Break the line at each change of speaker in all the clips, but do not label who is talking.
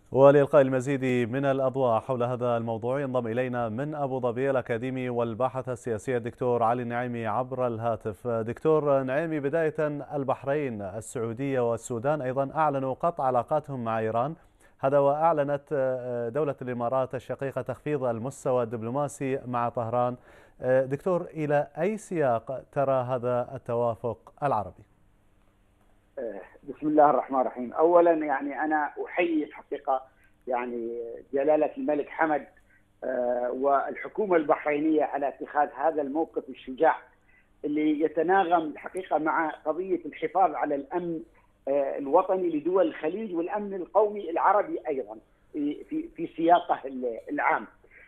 ولإلقاء المزيد من الأضواء حول هذا الموضوع ينضم إلينا من أبو ظبي الأكاديمي والباحث السياسي الدكتور علي النعيمي عبر الهاتف. دكتور نعيمي، بداية البحرين، السعودية والسودان أيضا أعلنوا قطع علاقاتهم مع إيران، هذا وأعلنت دولة الإمارات الشقيقة تخفيض المستوى الدبلوماسي مع طهران. دكتور، إلى أي سياق ترى هذا التوافق العربي؟
بسم الله الرحمن الرحيم. اولا انا احيي الحقيقه جلاله الملك حمد والحكومه البحرينيه على اتخاذ هذا الموقف الشجاع اللي يتناغم الحقيقه مع قضيه الحفاظ على الامن الوطني لدول الخليج والامن القومي العربي ايضا في سياقه العام.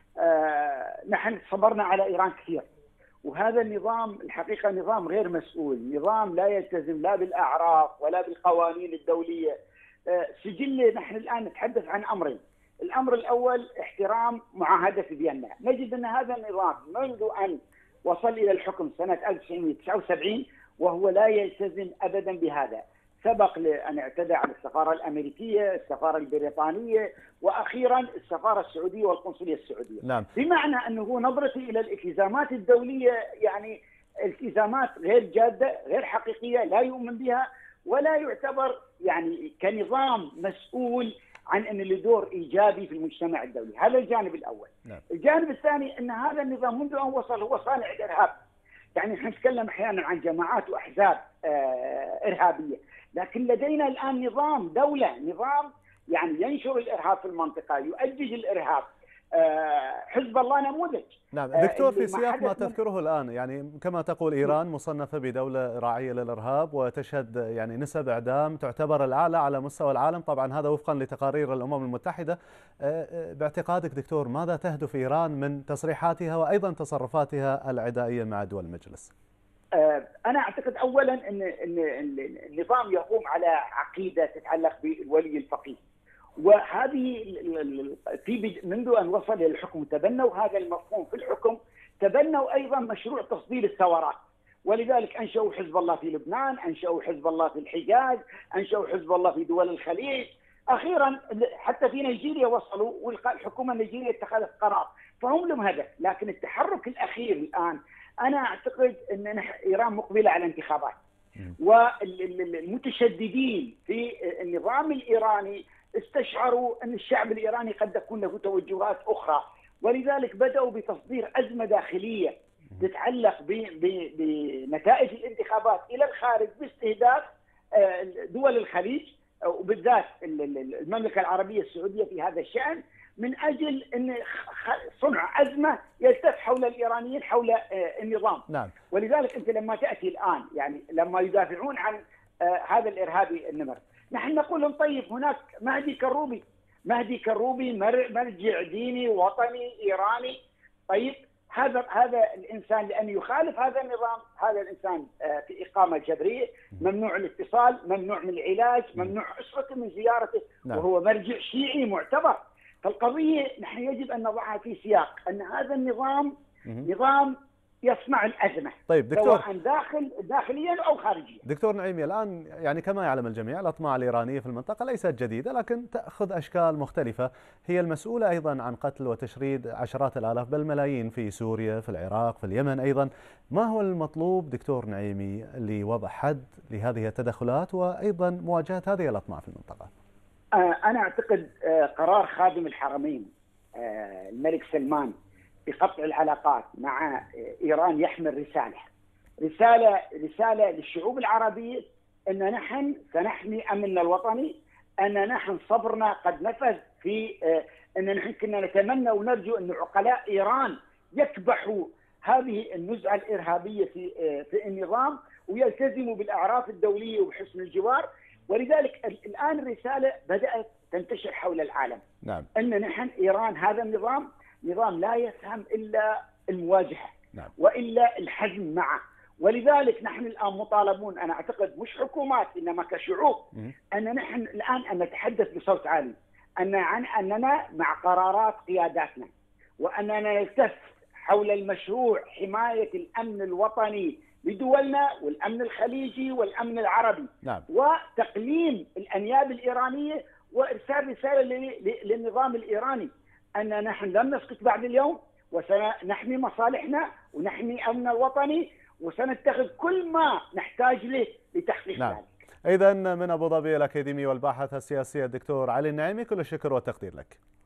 نحن صبرنا على ايران كثير، وهذا النظام الحقيقة نظام غير مسؤول، نظام لا يلتزم لا بالأعراف ولا بالقوانين الدولية. سجل نحن الآن نتحدث عن أمرين. الأمر الأول احترام معاهدة فيينا. نجد أن هذا النظام منذ أن وصل إلى الحكم سنة 1979 وهو لا يلتزم أبدا بهذا. سبق لأن اعتدى على السفارة الأمريكية، السفارة البريطانية، وأخيرا السفارة السعودية والقنصلية السعودية.
نعم.
بمعنى أنه نظرتي إلى الالتزامات الدولية التزامات غير جادة، غير حقيقية، لا يؤمن بها ولا يعتبر كنظام مسؤول عن أن له دور إيجابي في المجتمع الدولي. هذا الجانب الأول.
نعم.
الجانب الثاني أن هذا النظام منذ أن وصل هو صانع الإرهاب. نحن نتكلم أحيانا عن جماعات وأحزاب إرهابية، لكن لدينا الآن نظام دولة، نظام ينشر الإرهاب في المنطقة، يؤجج الإرهاب. حزب الله نموذج.
نعم دكتور، في سياق ما تذكره الآن، كما تقول إيران مصنفة بدولة راعية للإرهاب وتشهد نسب إعدام تعتبر الأعلى على مستوى العالم، طبعا هذا وفقا لتقارير الأمم المتحدة. باعتقادك دكتور، ماذا تهدف إيران من تصريحاتها وأيضا تصرفاتها العدائية مع دول المجلس؟
أنا أعتقد أولا أن النظام يقوم على عقيدة تتعلق بالولي الفقيه، وهذه منذ أن وصل إلى الحكم تبنوا هذا المفهوم في الحكم، تبنوا أيضا مشروع تصدير الثورات، ولذلك أنشأوا حزب الله في لبنان، أنشأوا حزب الله في الحجاز، أنشأوا حزب الله في دول الخليج، أخيرا حتى في نيجيريا وصلوا، والحكومة النيجيرية اتخذت قرار، فهم لهم هدف. لكن التحرك الأخير الآن أنا أعتقد أن إيران مقبلة على انتخابات، والمتشددين في النظام الإيراني استشعروا أن الشعب الإيراني قد تكون له توجهات أخرى، ولذلك بدأوا بتصدير أزمة داخلية تتعلق بنتائج الانتخابات إلى الخارج باستهداف دول الخليج وبالذات المملكة العربية السعودية في هذا الشأن، من أجل أن صنع أزمة يلتف حول الإيرانيين حول النظام.
نعم.
ولذلك أنت لما تأتي الآن لما يدافعون عن هذا الإرهابي النمر، نحن نقول لهم طيب هناك مهدي كروبي مرجع ديني وطني إيراني. طيب هذا الإنسان لأن يخالف هذا النظام، هذا الإنسان في إقامة جبرية، ممنوع الاتصال، ممنوع من العلاج، ممنوع أسرته من زيارته. نعم. وهو مرجع شيعي معتبر. فالقضية نحن يجب أن نضعها في سياق أن هذا النظام نظام يصنع الأزمة.
طيب دكتور،
سواء داخليا أو خارجيا.
دكتور نعيمي، الآن كما يعلم الجميع الأطماع الإيرانية في المنطقة ليست جديدة، لكن تأخذ أشكال مختلفة. هي المسؤولة أيضا عن قتل وتشريد عشرات الآلاف بل ملايين في سوريا، في العراق، في اليمن أيضا. ما هو المطلوب دكتور نعيمي لوضع حد لهذه التدخلات وأيضا مواجهة هذه الأطماع في المنطقة؟
أنا أعتقد قرار خادم الحرمين الملك سلمان بقطع العلاقات مع إيران يحمل رسالة للشعوب العربية أن نحن سنحمي أمننا الوطني، أن نحن صبرنا قد نفذ في أن نحن كنا نتمنى ونرجو أن عقلاء إيران يكبحوا هذه النزعة الإرهابية في النظام ويلتزموا بالأعراف الدولية وبحسن الجوار. ولذلك الآن الرسالة بدأت تنتشر حول العالم.
نعم.
أن نحن إيران هذا نظام لا يفهم إلا المواجهة.
نعم.
وإلا الحزم معه. ولذلك نحن الآن مطالبون، أنا أعتقد مش حكومات إنما كشعوب، أن نحن الآن أن نتحدث بصوت عالي أننا مع قرارات قياداتنا، وأننا نلتف حول المشروع حماية الأمن الوطني لدولنا والأمن الخليجي والأمن العربي.
نعم.
وتقليم الأنياب الإيرانية وارسال رساله للنظام الايراني ان نحن لم نسكت بعد اليوم، وسنحمي مصالحنا ونحمي امننا الوطني، وسنتخذ كل ما نحتاج له لتحقيق ذلك.
إذا من أبو ظبي الأكاديمي والباحث السياسي الدكتور علي النعيمي، كل الشكر والتقدير لك.